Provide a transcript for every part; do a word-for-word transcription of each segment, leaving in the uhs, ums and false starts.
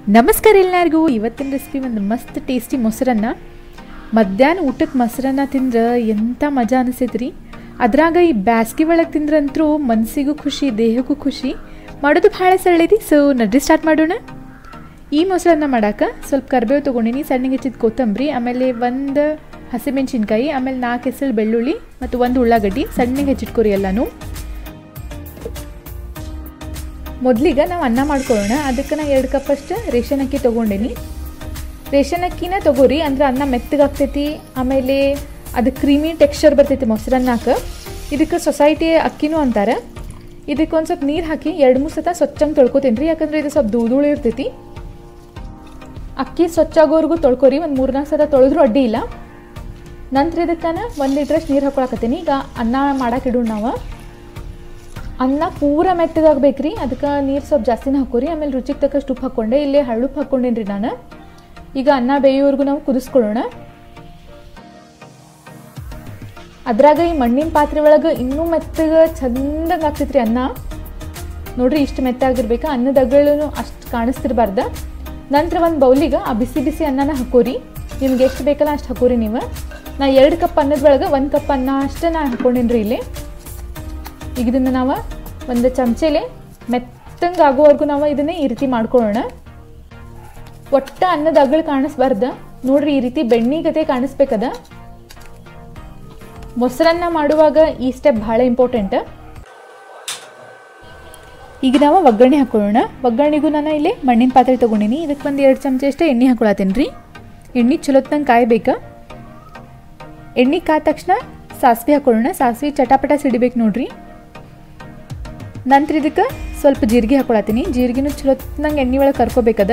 ನಮಸ್ಕಾರ ಎಲ್ಲರಿಗೂ. ಇವತ್ತಿನ ರೆಸಿಪಿ ಒಂದು ಮಸ್ತ್ ಟೇಸ್ಟಿ ಮೊಸರನ್ನ. ಮಧ್ಯಾಹ್ನ ಊಟಕ್ಕೆ ಮೊಸರನ್ನ ತಿಂದ್ರೆ ಎಂಥ ಮಜಾ ಅನಿಸೈತ್ರಿ. ಅದ್ರಾಗ ಈ ಬ್ಯಾಸ್ಗೆ ಒಳಗೆ ತಿಂದ್ರಂತೂ ಮನಸ್ಸಿಗೂ ಖುಷಿ, ದೇಹಕ್ಕೂ ಖುಷಿ. ಮಾಡೋದು ಭಾಳ ಸರಳೈತಿ. ಸೊ ನಡ್ರಿ ಸ್ಟಾರ್ಟ್ ಮಾಡೋಣ. ಈ ಮೊಸರನ್ನ ಮಾಡೋಕೆ ಸ್ವಲ್ಪ ಕರಿಬೇವು ತೊಗೊಂಡಿನಿ, ಸಣ್ಣಗೆ ಹೆಚ್ಚಿದ ಕೊತ್ತಂಬರಿ, ಆಮೇಲೆ ಒಂದು ಹಸಿಮೆಣಸಿನ್ಕಾಯಿ, ಆಮೇಲೆ ನಾಲ್ಕು ಹೆಸರು ಬೆಳ್ಳುಳ್ಳಿ ಮತ್ತು ಒಂದು ಉಳ್ಳಾಗಡ್ಡಿ ಸಣ್ಣಗೆ ಹೆಚ್ಚಿಟ್ಕೊರಿ ಎಲ್ಲನೂ. ಮೊದಲಿಗೆ ನಾವು ಅನ್ನ ಮಾಡ್ಕೊಳ್ಳೋಣ. ಅದಕ್ಕೆ ನಾನು ಎರಡು ಕಪ್ಪಷ್ಟು ರೇಷನ್ ಅಕ್ಕಿ ತೊಗೊಂಡೇನಿ. ರೇಷನ್ ಅಕ್ಕಿನ ತೊಗೋರಿ, ಅಂದ್ರೆ ಅನ್ನ ಮೆತ್ತಗಾಗ್ತೈತಿ, ಆಮೇಲೆ ಅದು ಕ್ರೀಮಿ ಟೆಕ್ಸ್ಚರ್ ಬರ್ತೈತಿ ಮೊಸರನ್ನಕ್ಕೆ. ಇದಕ್ಕೆ ಸೊಸೈಟಿ ಅಕ್ಕಿನೂ ಅಂತಾರೆ. ಇದಕ್ಕೆ ಒಂದು ಸ್ವಲ್ಪ ನೀರು ಹಾಕಿ ಎರಡು ಮೂರು ಸತ ಸ್ವಚ್ಛಂಗೆ ತೊಳ್ಕೊತೀನಿ ರೀ, ಯಾಕಂದರೆ ಇದು ಸ್ವಲ್ಪ ಧೂಳು ಇರ್ತೈತಿ. ಅಕ್ಕಿ ಸ್ವಚ್ಛಾಗೋವರೆಗೂ ತೊಳ್ಕೊರಿ, ಒಂದು ಮೂರು ನಾಲ್ಕು ಸತ ತೊಳೆದ್ರೂ ಅಡ್ಡಿ ಇಲ್ಲ. ನಂತರ ಇದಕ್ಕೆ ನಾನು ಒಂದು ಲೀಟ್ರಷ್ಟು ನೀರು ಹಾಕೊಳಕತ್ತೀನಿ. ಈಗ ಅನ್ನ ಮಾಡಕ್ಕೆ ಇಡೋಣ. ನಾವು ಅನ್ನ ಪೂರ ಮೆತ್ತಗಾಗಬೇಕ್ರಿ, ಅದಕ್ಕೆ ನೀರು ಸ್ವಲ್ಪ ಜಾಸ್ತಿನೇ ಹಾಕೋರಿ. ಆಮೇಲೆ ರುಚಿಗೆ ತಕ್ಕಷ್ಟು ಉಪ್ಪು ಹಾಕ್ಕೊಂಡೆ, ಇಲ್ಲೇ ಹಳ್ಳುಪ್ಪು ಹಾಕ್ಕೊಂಡೇನಿ ರೀ ನಾನು. ಈಗ ಅನ್ನ ಬೇಯೋವರೆಗೂ ನಾವು ಕುದಿಸ್ಕೊಳ್ಳೋಣ. ಅದ್ರಾಗ ಈ ಮಣ್ಣಿನ ಪಾತ್ರೆ ಒಳಗೆ ಇನ್ನೂ ಮೆತ್ತಗೆ ಚಂದಾಗಿ ಆಗ್ತೈತ್ರಿ ಅನ್ನ. ನೋಡ್ರಿ, ಇಷ್ಟು ಮೆತ್ತಾಗಿರ್ಬೇಕು. ಅನ್ನದ ಅಗಳು ಅಷ್ಟು ಕಾಣಿಸ್ತಿರ್ಬಾರ್ದು. ನಂತರ ಒಂದು ಬೌಲಿಗೆ ಆ ಬಿಸಿ ಬಿಸಿ ಅನ್ನನ ಹಾಕೋರಿ. ನಿಮ್ಗೆ ಎಷ್ಟು ಬೇಕಲ್ಲ ಅಷ್ಟು ಹಾಕೋರಿ ನೀವು. ನಾ ಎರಡು ಕಪ್ ಅನ್ನದ ಒಳಗೆ ಒಂದು ಕಪ್ ಅನ್ನ ಅಷ್ಟೇ ನಾ ಹಾಕ್ಕೊಂಡೇನಿ ರೀ ಇಲ್ಲಿ. ಈಗ ಇದನ್ನು ನಾವು ಒಂದು ಚಮಚೆಲೆ ಮೆತ್ತಂಗೆ ಆಗೋವರೆಗೂ ನಾವು ಇದನ್ನೇ ಈ ರೀತಿ ಮಾಡ್ಕೊಳ್ಳೋಣ. ಒಟ್ಟ ಅನ್ನದ ಅಗಳು ಕಾಣಿಸ್ಬಾರ್ದು. ನೋಡ್ರಿ, ಈ ರೀತಿ ಬೆಣ್ಣೆ ಗತೆ ಕಾಣಿಸ್ಬೇಕದ. ಮೊಸರನ್ನ ಮಾಡುವಾಗ ಈ ಸ್ಟೆಪ್ ಭಾಳ ಇಂಪಾರ್ಟೆಂಟ್. ಈಗ ನಾವು ಒಗ್ಗರಣೆ ಹಾಕೊಳ್ಳೋಣ. ಒಗ್ಗರಣೆಗೂ ನಾನು ಇಲ್ಲಿ ಮಣ್ಣಿನ ಪಾತ್ರೆ ತೊಗೊಂಡಿನಿ. ಇದಕ್ಕೆ ಒಂದು ಎರಡು ಚಮಚ ಅಷ್ಟೇ ಎಣ್ಣೆ ಹಾಕೊಳತ್ತೇನೆ ರೀ. ಎಣ್ಣೆ ಚಲೋತ್ನಂಗೆ ಕಾಯಬೇಕು. ಎಣ್ಣೆ ಕಾದ ತಕ್ಷಣ ಸಾಸಿವೆ ಹಾಕೊಳ್ಳೋಣ. ಸಾಸಿವೆ ಚಟಾಪಟ ಸಿಡಿಬೇಕು ನೋಡ್ರಿ. ನಂತರ ಇದಕ್ಕೆ ಸ್ವಲ್ಪ ಜೀರಿಗೆ ಹಾಕೊಳತ್ತೀನಿ. ಜೀರಿಗೆನೂ ಚಲೋತ್ನಂಗೆ ಎಣ್ಣೆ ಒಳಗೆ ಕರ್ಕೋಬೇಕದ.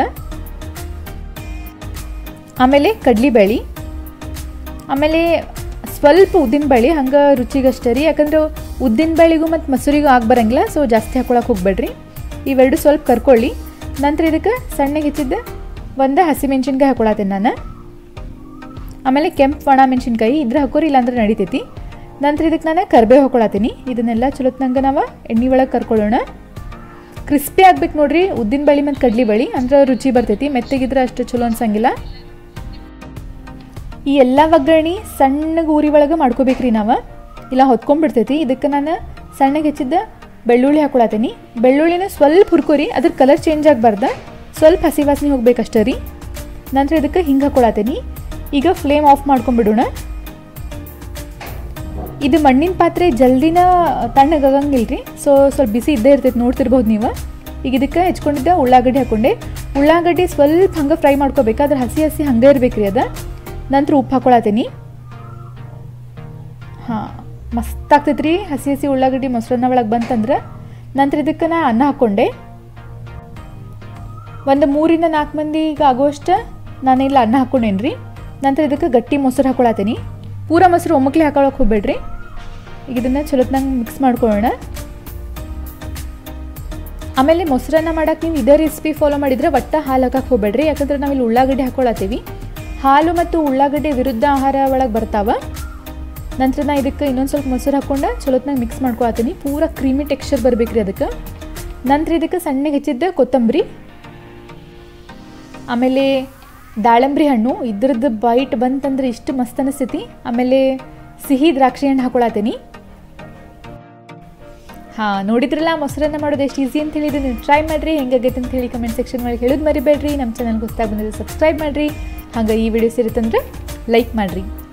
ಆಮೇಲೆ ಕಡ್ಲಿಬೇಳೆ, ಆಮೇಲೆ ಸ್ವಲ್ಪ ಉದ್ದಿನ ಬೇಳೆ, ಹಂಗೆ ರುಚಿಗಷ್ಟೇ ರೀ. ಯಾಕಂದ್ರೆ ಉದ್ದಿನ ಬೇಳೆಗೂ ಮತ್ತು ಮೊಸರಿಗೂ ಆಗಿ ಬರಂಗಿಲ್ಲ, ಸೊ ಜಾಸ್ತಿ ಹಾಕೊಳಕ್ಕೆ ಹೋಗ್ಬೇಡ್ರಿ. ಇವೆರಡು ಸ್ವಲ್ಪ ಕರ್ಕೊಳ್ಳಿ. ನಂತರ ಇದಕ್ಕೆ ಸಣ್ಣಗೆ ಹೆಚ್ಚಿದ್ದ ಒಂದು ಹಸಿಮೆಣ್ಸಿನ್ಕಾಯಿ ಹಾಕೊಳತ್ತೀನಿ ನಾನು. ಆಮೇಲೆ ಕೆಂಪು ಒಣ ಮೆಣಸಿನ್ಕಾಯಿ ಇದ್ರೆ ಹಾಕೋರಿ, ಇಲ್ಲಾಂದ್ರೆ ನಡಿತೈತಿ. ನಂತರ ಇದಕ್ಕೆ ನಾನು ಕರಿಬೇವು ಹಾಕೊಳತ್ತೀನಿ. ಇದನ್ನೆಲ್ಲ ಚಲೋತ್ನಂಗೆ ನಾವು ಎಣ್ಣೆ ಒಳಗೆ ಕರ್ಕೊಳ್ಳೋಣ. ಕ್ರಿಸ್ಪಿ ಆಗ್ಬೇಕು ನೋಡ್ರಿ ಉದ್ದಿನ ಬೇಳೆ ಮತ್ತು ಕಡ್ಲಿ ಬೇಳೆ, ಅಂದ್ರೆ ರುಚಿ ಬರ್ತೈತಿ. ಮೆತ್ತಗಿದ್ರೆ ಅಷ್ಟು ಚಲೋ ಅನ್ಸಂಗಿಲ್ಲ. ಈ ಎಲ್ಲ ಒಗ್ಗರಣೆ ಸಣ್ಣಗೆ ಊರಿ ಒಳಗೆ ಮಾಡ್ಕೋಬೇಕ್ರಿ ನಾವು, ಇಲ್ಲ ಹೊತ್ಕೊಂಡ್ಬಿಡ್ತೈತಿ. ಇದಕ್ಕೆ ನಾನು ಸಣ್ಣಗೆ ಹೆಚ್ಚಿದ್ದ ಬೆಳ್ಳುಳ್ಳಿ ಹಾಕೊಳತ್ತೀನಿ. ಬೆಳ್ಳುಳ್ಳಿನ ಸ್ವಲ್ಪ ಹುರ್ಕೋರಿ, ಅದ್ರ ಕಲರ್ ಚೇಂಜ್ ಆಗಬಾರ್ದು, ಸ್ವಲ್ಪ ಹಸಿ ವಾಸನೆ ಹೋಗ್ಬೇಕಷ್ಟೇ ರೀ. ನಂತರ ಇದಕ್ಕೆ ಹಿಂಗೆ ಹಾಕೊಳತ್ತೀನಿ. ಈಗ ಫ್ಲೇಮ್ ಆಫ್ ಮಾಡ್ಕೊಂಡ್ಬಿಡೋಣ. ಇದು ಮಣ್ಣಿನ ಪಾತ್ರೆ ಜಲ್ದಿನ ತಣ್ಣಗಾಗಂಗಿಲ್ಲ ರೀ, ಸೊ ಸ್ವಲ್ಪ ಬಿಸಿ ಇದ್ದೇ ಇರ್ತೈತೆ, ನೋಡ್ತಿರ್ಬೋದು ನೀವು. ಈಗ ಇದಕ್ಕೆ ಹೆಚ್ಕೊಂಡಿದ್ದ ಉಳ್ಳಾಗಡ್ಡಿ ಹಾಕ್ಕೊಂಡೆ. ಉಳ್ಳಾಗಡ್ಡಿ ಸ್ವಲ್ಪ ಹಂಗೆ ಫ್ರೈ ಮಾಡ್ಕೋಬೇಕು, ಅದ್ರ ಹಸಿ ಹಸಿ ಹಂಗೆ ಇರ್ಬೇಕು ರೀ ಅದು. ನಂತರ ಉಪ್ಪು ಹಾಕೊಳತ್ತೀನಿ. ಹಾಂ, ಮಸ್ತ್ ಆಗ್ತೈತೆ ರೀ ಹಸಿ ಹಸಿ ಉಳ್ಳಾಗಡ್ಡಿ ಮೊಸರನ್ನ ಒಳಗೆ ಬಂತಂದ್ರೆ. ನಂತರ ಇದಕ್ಕೆ ನಾ ಅನ್ನ ಹಾಕ್ಕೊಂಡೆ. ಒಂದು ಮೂರಿಂದ ನಾಲ್ಕು ಮಂದಿಗೆ ಆಗೋಷ್ಟು ನಾನಿಲ್ಲ ಅನ್ನ ಹಾಕ್ಕೊಂಡೇನಿ ರೀ. ನಂತರ ಇದಕ್ಕೆ ಗಟ್ಟಿ ಮೊಸರು ಹಾಕೊಳತ್ತೀನಿ. ಪೂರ ಮೊಸರು ಒಮ್ಮಕ್ಲೆ ಹಾಕೊಳಕ್ಕೆ ಹೋಗ್ಬೇಡ್ರಿ. ಈಗ ಇದನ್ನು ಚಲೋತ್ನಂಗೆ ಮಿಕ್ಸ್ ಮಾಡ್ಕೊಳ್ಳೋಣ. ಆಮೇಲೆ ಮೊಸರನ್ನ ಮಾಡೋಕೆ ನೀವು ಇದೇ ರೆಸಿಪಿ ಫಾಲೋ ಮಾಡಿದರೆ ಒಟ್ಟ ಹಾಲು ಹಾಕಕ್ಕೆ ಹೋಗ್ಬೇಡ್ರಿ, ಯಾಕಂದ್ರೆ ನಾವಿಲ್ಲಿ ಉಳ್ಳಾಗಡ್ಡಿ ಹಾಕೊಳತ್ತೀವಿ. ಹಾಲು ಮತ್ತು ಉಳ್ಳಾಗಡ್ಡಿ ವಿರುದ್ಧ ಆಹಾರ ಒಳಗೆ ಬರ್ತಾವ. ನಂತರ ನಾ ಇದಕ್ಕೆ ಇನ್ನೊಂದು ಸ್ವಲ್ಪ ಮೊಸರು ಹಾಕ್ಕೊಂಡು ಚಲೋತ್ನಾಗ ಮಿಕ್ಸ್ ಮಾಡ್ಕೊಳತ್ತೀನಿ. ಪೂರ ಕ್ರೀಮಿ ಟೆಕ್ಸ್ಚರ್ ಬರ್ಬೇಕ್ರಿ ಅದಕ್ಕೆ. ನಂತರ ಇದಕ್ಕೆ ಸಣ್ಣಗೆ ಹೆಚ್ಚಿದ್ದ ಕೊತ್ತಂಬರಿ, ಆಮೇಲೆ ದಾಳಂಬ್ರಿ ಹಣ್ಣು, ಇದ್ರದ್ದು ಬೈಟ್ ಬಂತಂದ್ರೆ ಇಷ್ಟು ಮಸ್ತ್ ಅನಿಸ್ತೈತಿ. ಆಮೇಲೆ ಸಿಹಿ ದ್ರಾಕ್ಷಿ ಹಣ್ಣು ಹಾಕೊಳತ್ತೀನಿ. ಹಾಂ, ನೋಡಿದ್ರಲ್ಲ ಮೊಸರನ್ನ ಮಾಡೋದು ಎಷ್ಟು ಈಸಿ ಅಂತ ಹೇಳಿದ್ರೆ ನೀವು ಟ್ರೈ ಮಾಡಿರಿ. ಹೆಂಗಾಗೈತೆ ಅಂತ ಹೇಳಿ ಕಮೆಂಟ್ ಸೆಕ್ಷನ್ ಒಳಗೆ ಹೇಳೋದು ಮರಿಬೇಡ್ರಿ. ನಮ್ಮ ಚಾನಲ್ಗೆ ಹೊಸದಾಗಿ ಬಂದಿದ್ದು ಸಬ್ಸ್ಕ್ರೈಬ್ ಮಾಡಿರಿ. ಹಾಗೆ ಈ ವಿಡಿಯೋಸ್ ಇರುತ್ತಂದ್ರೆ ಲೈಕ್ ಮಾಡಿರಿ.